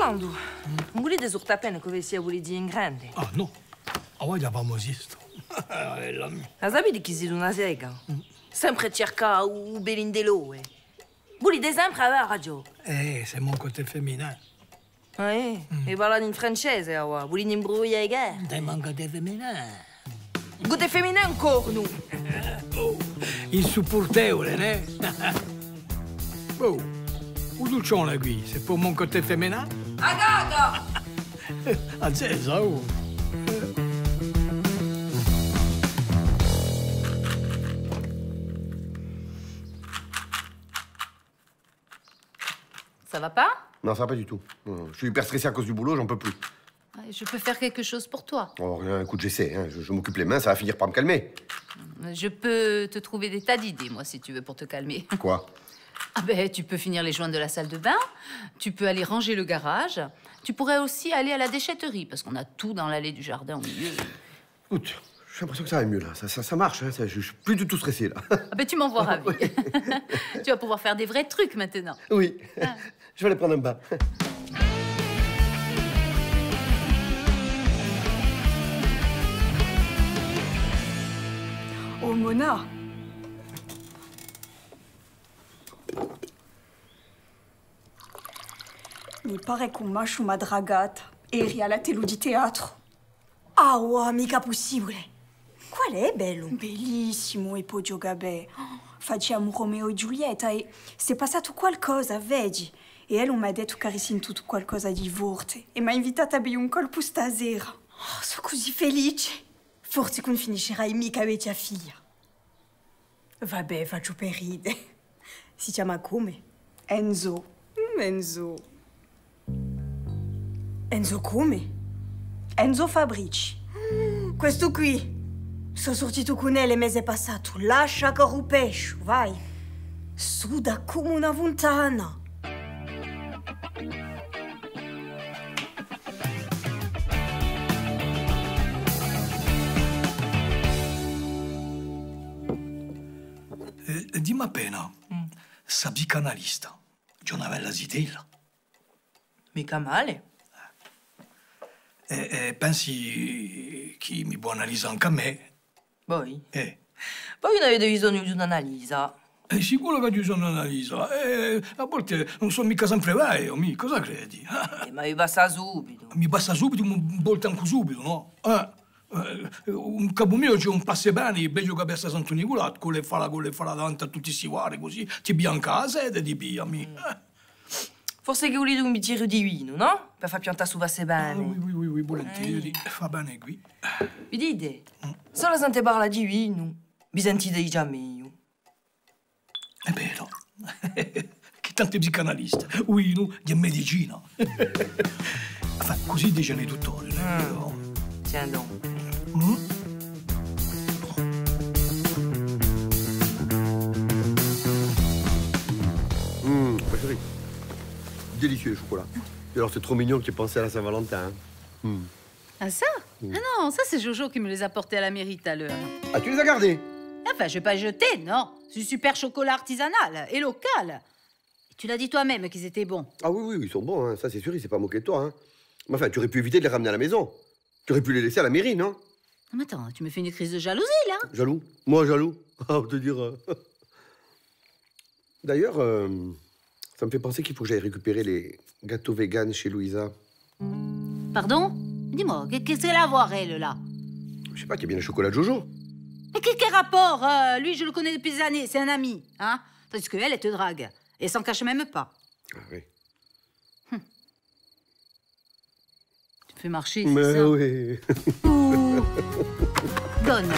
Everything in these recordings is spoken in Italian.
Orlando, non volete sottapene come sia volete in grande? Ah, no. A voi avevamo visto. Ma sapete chi si una sega? Sempre cerca u belindeloe. Volete sempre avere ragione. C'est mon côté féminin. Ah, e parlate in francese, ora. Volete imbrogliare i gare? C'est mon côté féminin. Côté féminin ancora, nu. Insupportevole, né? Oh, un dolcione qui, c'est pour mon côté féminin? A gaga! Accesa, oh. Ça va pas? Non, ça va pas du tout. Je suis hyper stressé à cause du boulot, j'en peux plus. Je peux faire quelque chose pour toi. Oh, rien, écoute, j'essaie. Hein. Je m'occupe les mains, ça va finir par me calmer. Je peux te trouver des tas d'idées, moi, si tu veux, pour te calmer. Quoi? Ah ben, tu peux finir les joints de la salle de bain, tu peux aller ranger le garage, tu pourrais aussi aller à la déchetterie, parce qu'on a tout dans l'allée du jardin au milieu. Écoute, j'ai l'impression que ça va mieux, là. Ça marche, hein. Je suis plus du tout stressé, là. Ah ben, tu m'en vois ravi. Tu vas pouvoir faire des vrais trucs maintenant. Oui. Ah. Je vais aller prendre un bain. Oh, Mona. Mi pare che un mascio m'ha dragata. Eri alla telu di teatro. Ah, wow, mica possibile. Qual è, bello? Bellissimo, e poi giocabe. Facciamo Romeo e Giulietta e se è passato qualcosa, vedi? E ella mi ha detto che hai sentito qualcosa di forte e mi ha invitata a bere un colpo stasera. Oh, sono così felice. Forse non finirai mica con tua figlia. Vabbè, faccio per ridere. Si chiama come? Enzo. Enzo. Enzo come? Enzo Fabrici. Questo qui. Sono sortito con lei il mese passato. Lascia che rupescio, vai. Suda come una fontana. Dimmi appena, sa psicanalista, c'è una bella zitella. Mica male. Pensi che mi può analizzare anche a me? Voi? Voi non avete bisogno di un'analisi. È sicuro che ci sono un'analisi. A volte non sono mica sempre vero, cosa credi? Ma mi passa subito. Mi passa subito, un volta anche subito, no? Un capo mio c'è un passebani, beggio che passa Santo Nicolò, con le fa davanti a tutti questi guari, così ti bianca la sede e ti pigliami. Forse che volete un bicchiere di vino, no? Per far piantare su passebani. Oui, volentieri. Fa bene qui. Vi dite? Se la sente parla di vino, vi sentite già meglio. È vero. Che tanti psicanalisti. Vino di medicina. Così dicono i dottori. Tiens donc. Chérie. Délicieux le chocolat. Et alors c'est trop mignon que tu aies pensé à la Saint-Valentin. Hein. Ah ça? Ah non, ça c'est Jojo qui me les a portés à la mairie tout à l'heure. Ah, tu les as gardés? Enfin, je vais pas jeter, non. C'est du super chocolat artisanal et local. Et tu l'as dit toi-même qu'ils étaient bons. Ah oui, ils sont bons, hein. Ça c'est sûr, il s'est pas moqué de toi. Hein. Mais enfin, tu aurais pu éviter de les ramener à la maison. Tu aurais pu les laisser à la mairie, non? Non, mais attends, tu me fais une crise de jalousie, là? Jaloux? Moi, jaloux? Ah, pour te dire... D'ailleurs, ça me fait penser qu'il faut que j'aille récupérer les gâteaux véganes chez Louisa. Pardon? Dis-moi, qu'est-ce qu'elle a à voir, elle, là? Je sais pas, qu'il y a bien le chocolat de Jojo. Mais quel rapport? Lui, je le connais depuis des années, c'est un ami, hein? Tandis qu'elle, elle te drague. Et elle s'en cache même pas. Ah oui. Tu fais marcher, mais c'est ça? Oui. Donne.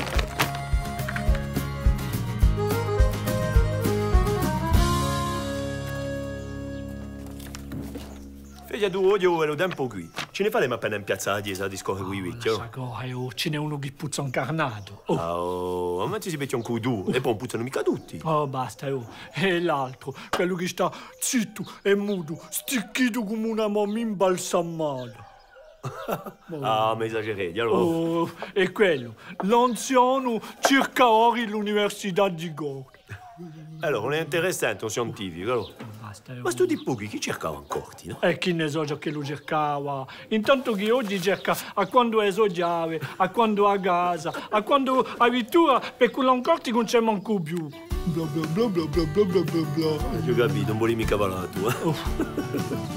Figlia tu odio e lo tempo qui. Ce ne faremo appena in piazza la chiesa di scoprire qui vecchio. Ce n'è uno che puzza incarnato. Ma ci si beccia un cu tu, e poi puzzano mica tutti. Oh, basta, E l'altro, quello che sta zitto e muto, sticchito come una mamma imbalsamata. Ah, ma esagerati, allora. Oh, e quello, l'anziano circa ora all'università di Gori. Allora, non è interessante, un scientifico, allora. basta. Ma sto di pochi chi cercava ancora, no? E chi ne so ciò che lo cercava? Intanto che oggi cerca a quando è soggiave, a quando a casa, a quando a vittura, per quello ancora ti non c'è manco più. Bla bla bla bla bla bla bla bla bla. Ho capito, non volevi mica parlare tu, eh?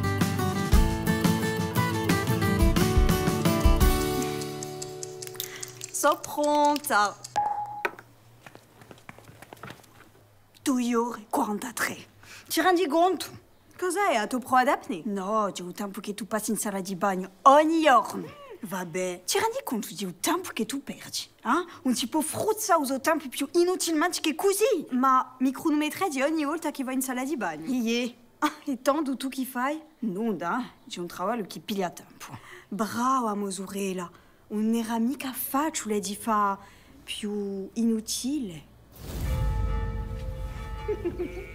Sono pronta. 2 ore, 43. Ti rendi conto? Cos'è? A tu pro adapne? No, c'è un tempo che tu passi in sala di bagno ogni giorno. Vabbè, ti rendi conto di un tempo che tu perdi? Eh? Un tipo fruzza usa tempo più inutilmente che così. Ma mi cronometri ogni volta che vai in sala di bagno. Ie. E tanto tu che fai? Nulla, c'è un lavoro che piglia tempo. Brava, Mosurella. Non era mica facile di fare più inutile.